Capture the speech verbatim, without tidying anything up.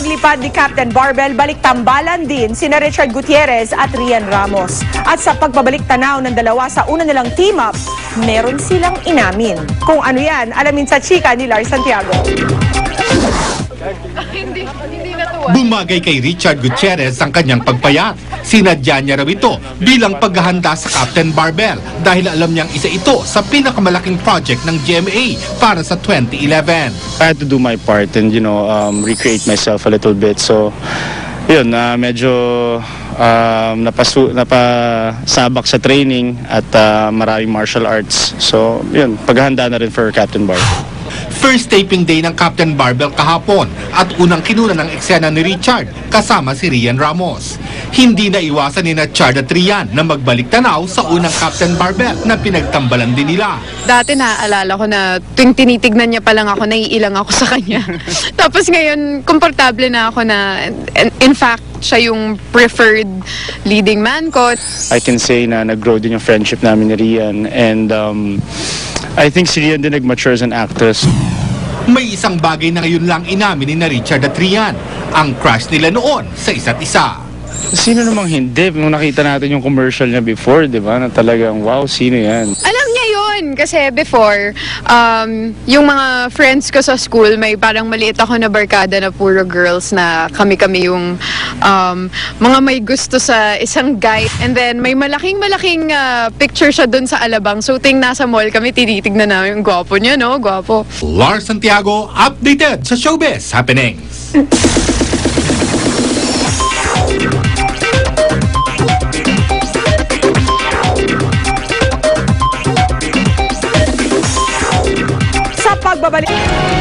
paglipad ni Captain Barbell, balik-tambalan din sina Richard Gutierrez at Rian Ramos. At sa pagbabalik tanaw ng dalawa sa una nilang team-up, meron silang inamin. Kung ano yan, alamin sa chika ni Lars Santiago. Hindi, hindi natuwa. Bumagay kay Richard Gutierrez ang kanyang pagpayat. Sinadya niya raw ito bilang paghahanda sa Captain Barbell dahil alam niyang isa ito sa pinakamalaking project ng G M A para sa twenty eleven. I had to do my part and, you know, um, recreate myself a little bit. So, yun, uh, medyo um, napasu napasabak sa training at uh, maraming martial arts. So, yun, paghahanda na rin for Captain Barbell. First taping day ng Captain Barbell kahapon at unang kinuna ng eksena ni Richard kasama si Rian Ramos. Hindi na iwasan ni na Chard at Rian na magbalik tanaw sa unang Captain Barbell na pinagtambalan din nila. Dati naaalala ko na tuwing tinitignan niya pa lang ako, naiilang ako sa kanya. Tapos ngayon, komportable na ako na, in fact, siya yung preferred leading man ko. I can say na nag-grow din yung friendship namin ni Rian and um, I think si Rian din nag-mature as an actress. May isang bagay na ngayon lang inamin ni na Richard at Rian, ang crush nila noon sa isa't isa. Sino namang hindi? Nung nakita natin yung commercial niya before, di ba? Na talagang, wow, sino yan? Alam niya yun kasi before, um, yung mga friends ko sa school, may parang maliit ako na barkada na puro girls na kami-kami yung um, mga may gusto sa isang guy. And then may malaking-malaking uh, picture siya dun sa Alabang. So ting nasa mall kami, tinitignan namin yung gwapo niya, no? Gwapo. Lars Santiago, updated sa Showbiz Happenings. Pagbabalik